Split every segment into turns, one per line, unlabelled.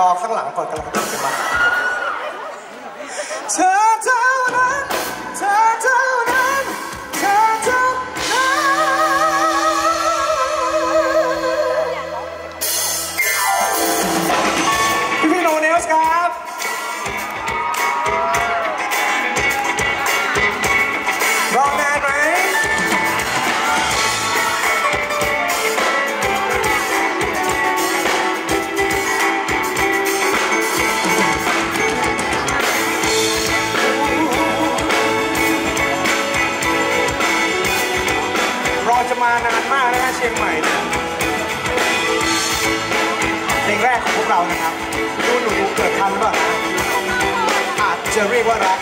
ข้างหลังก่อนกำลังจะขึ้นมาเธอเท่านั้นเธอเท่านั้นเธอเท่านั้นพี่โนเนลส์ครับรอนานไหมจะมานานมากนะฮะเชียงใหม่เนี่ยเพลงแรกของพวกเรานะครับดูหนูเกิดทันหรือเปล่าอาจจะเรียกว่ารัก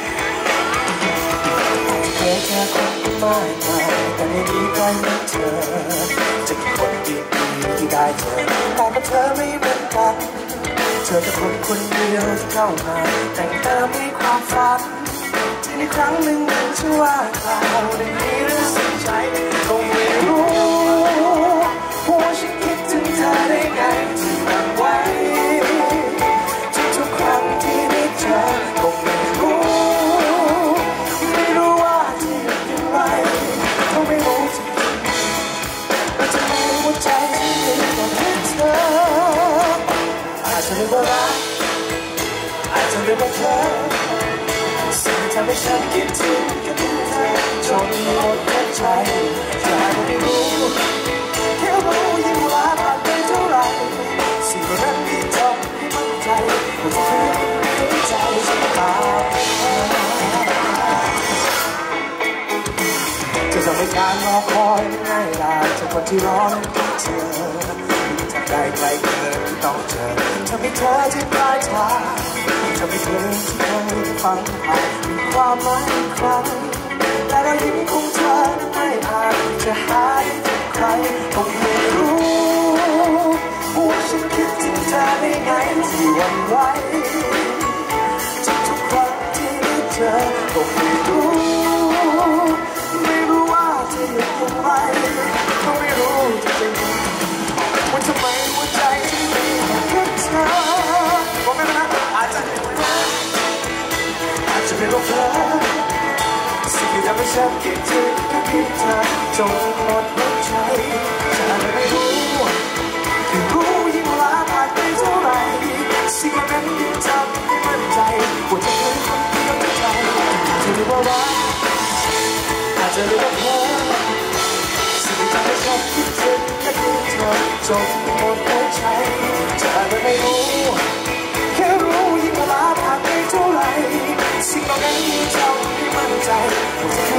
เคยเจอคนมากมายแต่ในนี้ใกล้ไม่เจอจะมีคนดีที่ได้เจอแต่กับเธอไม่เหมือนกันเธอเป็นคนคนเดียวที่เข้ามาแต่งเติมให้ความฝันที่ในครั้งหนึ่งมันชื่อว่าเราได้มีหรือสิ่งใจคงไม่รู้ว่าฉันคิดถึงเธอได้ไงที่มันไว้ทุกครั้งที่ได้เจอคงไม่รู้ว่าจะอยู่อย่างไรคงไม่รู้จริงๆว่าจะมีหัวใจที่มีแต่เธออาจจะเรียกว่ารักอาจจะเรียกว่าเธอสิ่งที่ทำให้ฉันคิดถึงแค่เธอจนหมดหัวใจจะไม่รู้แค่รู้ยิ่งเวลาผ่านไปเท่าไรสิ่งนั้นที่ทำให้มั่นใจว่าจะเป็นใจฉันตามจะทำให้การรอคอยง่ายดายจากคนที่รอนั้นต้องเจอทำได้ไกลเกินที่ต้องเจอทำให้เธอที่ปลายทางทำให้เพลงที่เคยฟังผ่านมีความหมายอีกครั้งแต่เรายิ้มของเธอนั้นไม่อาจจะหาได้จากใครคงไม่รู้ว่าฉันคิดถึงเธอได้ไงที่หวั่นไหวทุกครั้งที่ได้เจอคงไม่รู้ว่าจะอยู่อย่างไรก็ไม่รู้จริงๆว่าทำไมหัวใจฉันมีแค่เธอบอกไม่นะอาจจะเป็นเรื่องเธอสิ่งที่ทำให้ฉันคิดถึงแค่เพียงเธอจนหมดหัวใจจะไม่รู้ยิ่งเวลาผ่านไปเท่าไรสิ่งนั้นยิ่งทำให้มั่นใจว่าจะเป็นคนเดียวในใจจะเรียกว่ารักอาจจะเรียกว่าเธอสิ่งที่ทำให้ฉันคิดถึงแค่เพียงเธอจนหมดหัวใจจะไม่รู้แค่รู้ยิ่งเวลาผ่านไปเท่าไรสิ่งเหล่านั้นยิ่งทำให้มั่นใจว่าจะ